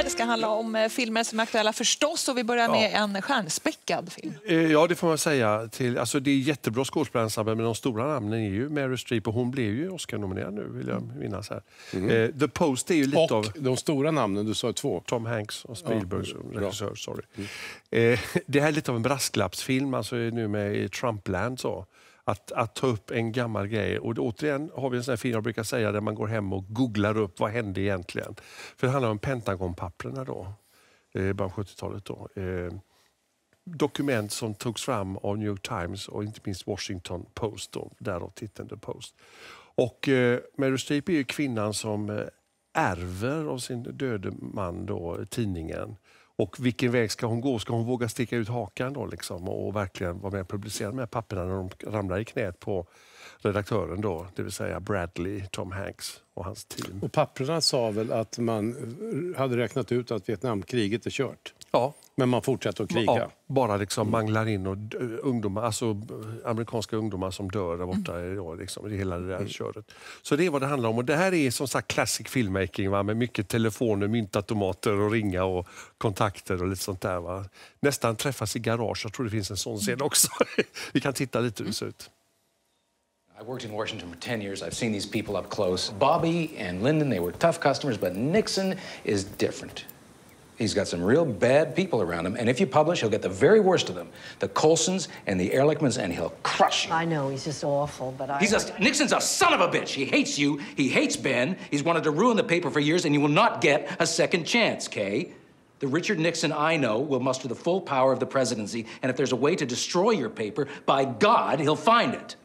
Det ska handla om filmer som är aktuella förstås, och vi börjar med en stjärnspäckad film. Ja, det får man säga. Alltså, det är jättebra skådespelarensemble, men de stora namnen är ju Meryl Streep, och hon blev ju Oscar-nominerad nu, vill jag minnas här. The Post är ju lite och av... de stora namnen, du sa 2. Tom Hanks och Spielberg som regissör, sorry. Det här är lite av en brasklappsfilm, alltså nu med i Trumpland så. Att ta upp en gammal grej. Och återigen har vi en sån här film jag brukar säga där man går hem och googlar upp vad hände egentligen. För det handlar om Pentagon-papperna då. Början 70-talet då. Dokument som togs fram av New York Times och inte minst Washington Post då. Därav titeln The Post. Och Meryl Streep är ju kvinnan som ärver av sin döde man då tidningen. Och vilken väg ska hon gå? Ska hon våga sticka ut hakan då liksom och verkligen vara med och publicera de här papperna när de ramlar i knät på redaktören då, det vill säga Bradley, Tom Hanks och hans team. Och papperna sa väl att man hade räknat ut att Vietnamkriget är kört. Ja. Men man fortsätter att kriga. Ja, bara liksom manglar in och ungdomar, alltså amerikanska ungdomar som dör där borta, liksom, det hela det där köret. Så det är vad det handlar om, och det här är som sagt classic filmmaking, va? Med mycket telefoner, myntautomater och ringa och kontakter och lite sånt där, va? Nästan träffas i garage, jag tror det finns en sån scen också. Vi kan titta lite hur det ser ut. I worked in Washington for 10 years. I've seen these people up close. Bobby and Lyndon, they were tough customers, but Nixon is different. He's got some real bad people around him, and if you publish, he'll get the very worst of them. The Colsons and the Ehrlichmans, and he'll crush you. I know, he's just awful, but Nixon's a son of a bitch. He hates you, he hates Ben, he's wanted to ruin the paper for years, and you will not get a second chance, Kay. The Richard Nixon I know will muster the full power of the presidency, and if there's a way to destroy your paper, by God, he'll find it.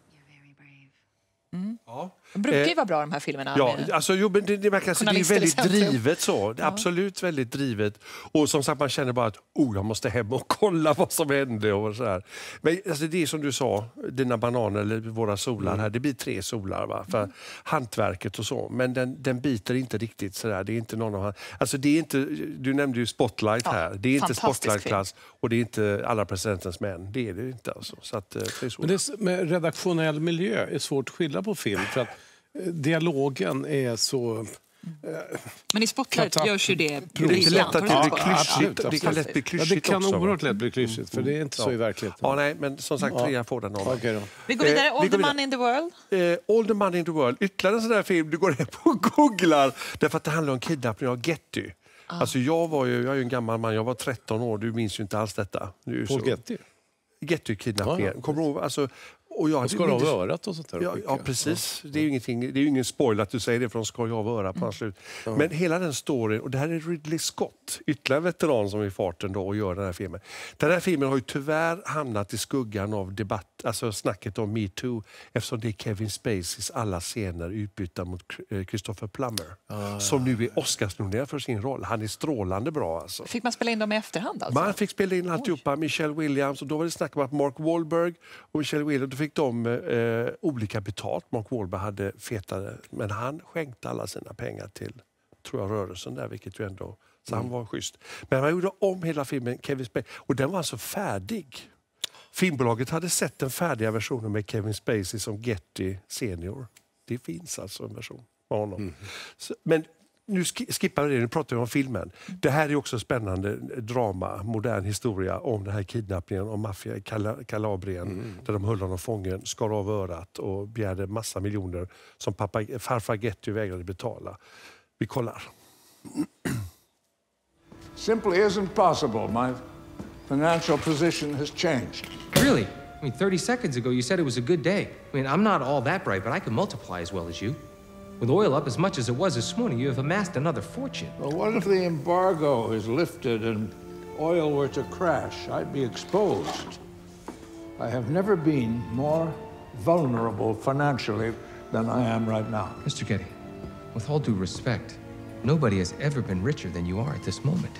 Ja. De brukar ju vara bra de här filmerna. Ja, alltså, det verkar det är väldigt drivet så. Ja. Absolut väldigt drivet. Och som sagt, man känner bara att jag måste hem och kolla vad som hände och så här. Men alltså, det är som du sa, dina bananer eller våra solar här, det blir 3 solar, va? För hantverket och så. Men den biter inte riktigt så där. Det är inte någon av alltså det är inte, du nämnde ju Spotlight här. Det är inte Spotlight-klass och det är inte Alla presidentens män. Det är det inte alltså. Så att, men det med redaktionell miljö är svårt att skilja på film för att dialogen är så... Men i Spotlight görs ju det Det är lätt att det blir klyschigt. Det kan lätt bli klyschigt det kan också, oerhört lätt bli klyschigt, för det är inte så i verkligheten. Ja, nej, men som sagt, 3 får den av. Okay, vi går vidare. All the Money in the World. All the Money in the World. Ytterligare en sån där film du går hem och googlar. Därför att det handlar om kidnappning av Getty. Alltså jag är ju en gammal man. Jag var 13 år. Du minns ju inte alls detta. Paul Getty? Getty-kidnappningen. Kommer du ihåg? Alltså, och jag skar av örat och sånt där. Ja, precis. Ja. Det är ju ingen spoiler att du säger det, för de skar ju av örat på slut. Ja. Men hela den storyn, och det här är Ridley Scott, ytterligare veteran som är i farten då och gör den här filmen. Den här filmen har ju tyvärr hamnat i skuggan av debatt, alltså snacket om Me Too, eftersom det är Kevin Spaceys alla scener utbytta mot Christopher Plummer, som nu är Oscarsnominerad för sin roll. Han är strålande bra alltså. Fick man spela in dem i efterhand alltså? Man fick spela in alltihopa, Michelle Williams, och då var det snack om att Mark Wahlberg och Michelle Williams, då fick de olika betalt. Mark Wahlberg hade fetare, men han skänkte alla sina pengar till, tror jag, rörelsen där, vilket ju ändå, så han var schysst. Men man gjorde om hela filmen, Kevin Spacey, och den var alltså färdig. Filmbolaget hade sett den färdiga versionen med Kevin Spacey som Getty senior. Det finns alltså en version av honom. Så, men nu skippar vi det, nu pratar vi om filmen. Det här är också spännande drama, modern historia om den här kidnappningen om maffia i Kalabrien, där de höll honom fången, skar av örat och begärde massa miljoner som farfar Getty vägrade betala. Vi kollar. Simply isn't possible. My financial position has changed. Really? I mean, 30 seconds ago you said it was a good day. I mean, I'm not all that bright, but I can multiply as well as you. With oil up as much as it was this morning, you have amassed another fortune. Well, what if the embargo is lifted and oil were to crash? I'd be exposed. I have never been more vulnerable financially than I am right now. Mr. Getty, with all due respect, nobody has ever been richer than you are at this moment.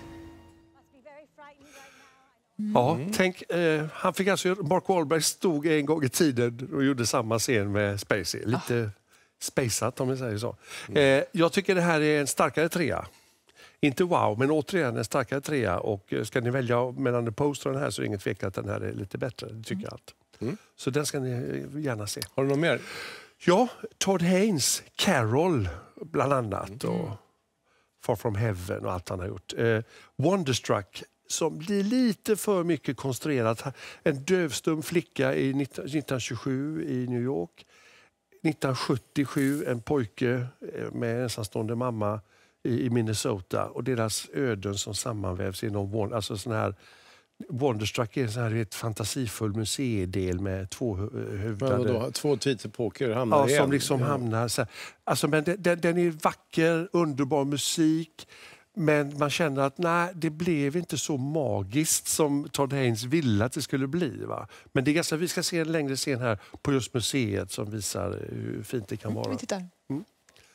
Ja, tänk, han fick alltså, Mark Wahlberg stod en gång i tiden och gjorde samma scen med Spacey. Lite spaceat om vi säger så. Jag tycker det här är en starkare 3. Inte wow, men återigen en starkare 3. Och ska ni välja mellan The Post och den här, så är det ingen tvekan att den här är lite bättre. Det tycker jag allt. Så den ska ni gärna se. Har du något mer? Ja, Todd Haynes, Carol bland annat. Och Far from Heaven och allt han har gjort. Wonderstruck, som blir lite för mycket konstruerat. En dövstum flicka i 1927 i New York. 1977 en pojke med ensamstående mamma i Minnesota och deras öden som sammanvävs inom alltså sån här Wonderstruck är en sån här ett fantasifull museidel med tvåhövdade... Två titelpoker hamnar igen. Som liksom hamnar så här. Alltså, men den är vacker, underbar musik. Men man känner att nej, det blev inte så magiskt som Todd Haynes ville att det skulle bli. Va? Men det är ganska, vi ska se en längre scen här på just museet som visar hur fint det kan vara. Vi tittar. Mm.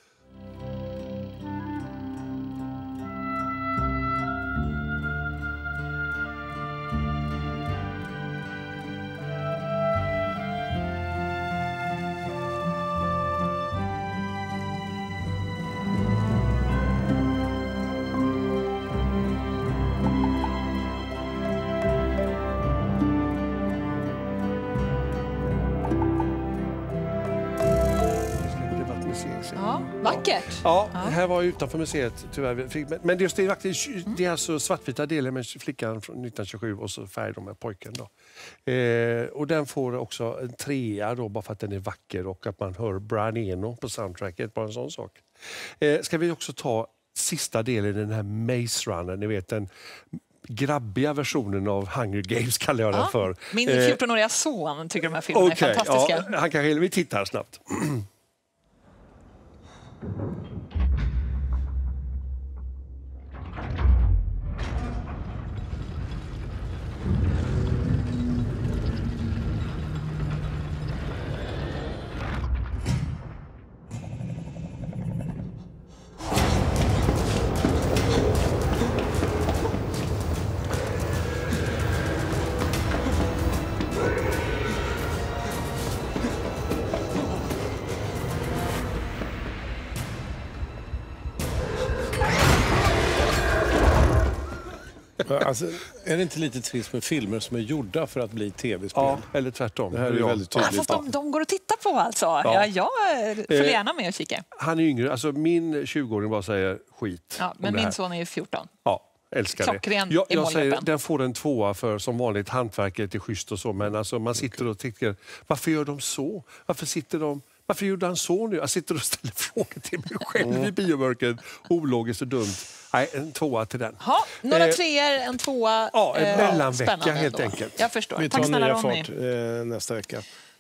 Ja, vackert. Ja, här var utanför museet tyvärr. Men just det är alltså svartvita delen med flickan från 1927 och så färg med pojken. Då. Och den får också en 3 då, bara för att den är vacker och att man hör Brian Eno på soundtracket, bara en sån sak. Ska vi också ta sista delen i den här Maze Runner, ni vet den grabbiga versionen av Hunger Games kallar jag den för. Min 14-åriga son tycker de här filmerna är fantastiska. Ja, han kanske vi tittar snabbt. Alltså, är det inte lite trist med filmer som är gjorda för att bli tv-spel? Ja, eller tvärtom. Det här är väldigt tydligt. Fast de går att titta på alltså. Ja, jag följer gärna med och kika. Han är yngre. Alltså min 20-åring bara säger skit. Ja, men min son är ju 14. Ja, älskar klockren det. Jag säger, den får en 2 för som vanligt. Hantverket är schysst och så. Men alltså, man sitter och tycker, varför gör de så? Varför gjorde han så nu? Jag sitter och ställer frågor till mig själv i biomörkret. Ologiskt och dumt. Nej, en 2 till den. Ha, några 3:or, en 2. Ja, en mellanvecka helt enkelt. Jag förstår. Vi tar nya fart nästa vecka.